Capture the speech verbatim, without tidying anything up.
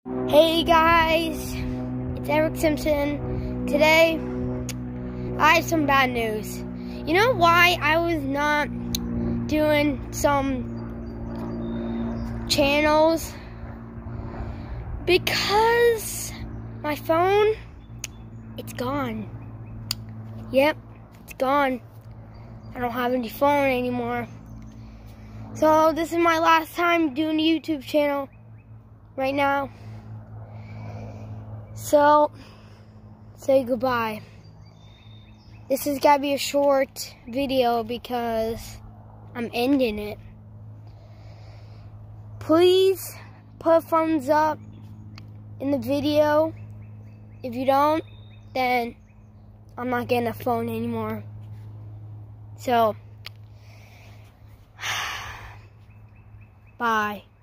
Hey guys, it's Eric Simpson. Today, I have some bad news. You know why I was not doing some channels? Because my phone, it's gone. Yep, it's gone. I don't have any phone anymore. So this is my last time doing a YouTube channel right now. So, say goodbye. This is gotta be a short video because I'm ending it. Please put a thumbs up in the video. If you don't, then I'm not getting a phone anymore. So, bye.